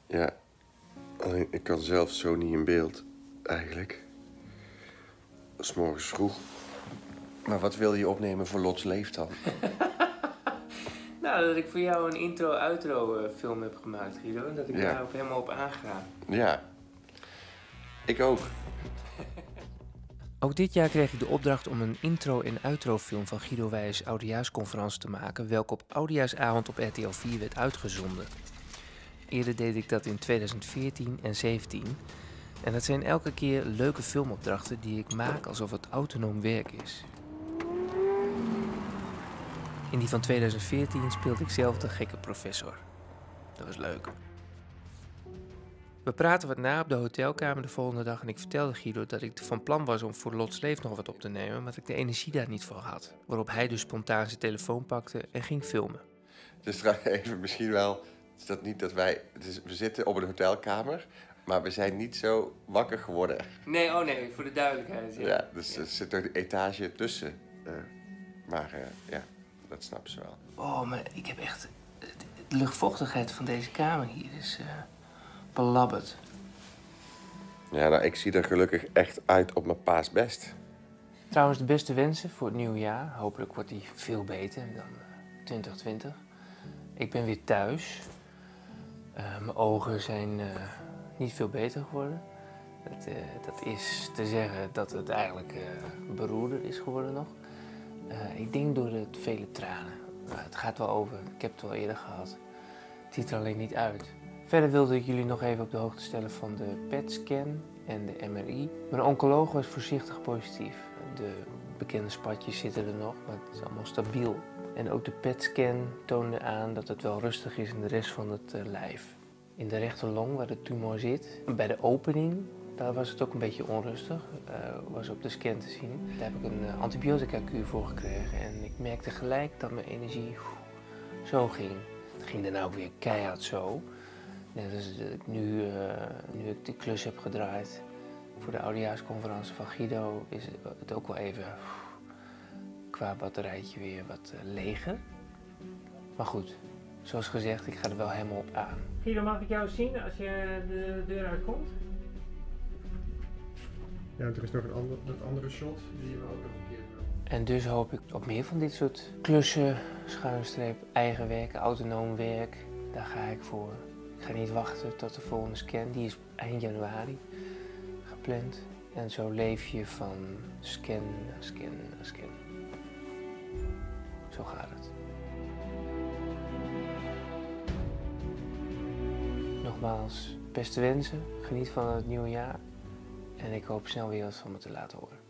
Ja, alleen ik kan zelf zo niet in beeld, eigenlijk. 'S morgens vroeg. Maar wat wil je opnemen voor Lots Leeft dan? Nou, dat ik voor jou een intro-outro film heb gemaakt, Guido. En dat ik daar ook helemaal op aanga. Ja, ik ook. Ook dit jaar kreeg ik de opdracht om een intro- en outro-film van Guido Wijs' Oudejaarsconferentie te maken, welke op Oudejaarsavond op RTL 4 werd uitgezonden. Eerder deed ik dat in 2014 en 2017. En dat zijn elke keer leuke filmopdrachten die ik maak alsof het autonoom werk is. In die van 2014 speelde ik zelf de gekke professor. Dat was leuk. We praten wat na op de hotelkamer de volgende dag en ik vertelde Guido dat ik van plan was om voor Lots Leeft nog wat op te nemen, maar dat ik de energie daar niet voor had. Waarop hij dus spontaan zijn telefoon pakte en ging filmen. Dus even misschien wel, is dat niet dat wij... we zitten op een hotelkamer, maar we zijn niet zo wakker geworden. Nee, oh nee, voor de duidelijkheid. Ja, dus er zit er een etage tussen. Maar ja, dat snappen ze wel. Oh, maar ik heb echt... De luchtvochtigheid van deze kamer hier is belabberd. Ja, nou, ik zie er gelukkig echt uit op mijn pa's best. Trouwens, de beste wensen voor het nieuwe jaar. Hopelijk wordt die veel beter dan 2020. Ik ben weer thuis. Mijn ogen zijn niet veel beter geworden. Dat is te zeggen dat het eigenlijk beroerder is geworden nog. Ik denk door de vele tranen. Het gaat wel over. Ik heb het wel eerder gehad. Het ziet er alleen niet uit. Verder wilde ik jullie nog even op de hoogte stellen van de PET-scan en de MRI. Mijn oncoloog was voorzichtig positief. De bekende spatjes zitten er nog, maar het is allemaal stabiel. En ook de PET-scan toonde aan dat het wel rustig is in de rest van het lijf. In de rechterlong, waar de tumor zit, bij de opening, daar was het ook een beetje onrustig. Was op de scan te zien. Daar heb ik een antibiotica-kuur voor gekregen. En ik merkte gelijk dat mijn energie zo ging. Het ging daarna ook weer keihard zo. Net als nu ik de klus heb gedraaid voor de oudejaarsconferentie van Guido, is het ook wel even qua batterijtje weer wat leger. Maar goed, zoals gezegd, ik ga er wel helemaal op aan. Guido, mag ik jou zien als je de deur uitkomt? Ja, er is nog een andere shot die je ook nog een keer wil. En dus hoop ik op meer van dit soort klussen, schuinstreep, eigen werk, autonoom werk. Daar ga ik voor. Ik ga niet wachten tot de volgende scan, die is eind januari gepland. En zo leef je van scan naar scan naar scan. Zo gaat het. Nogmaals, beste wensen, geniet van het nieuwe jaar. En ik hoop snel weer wat van me te laten horen.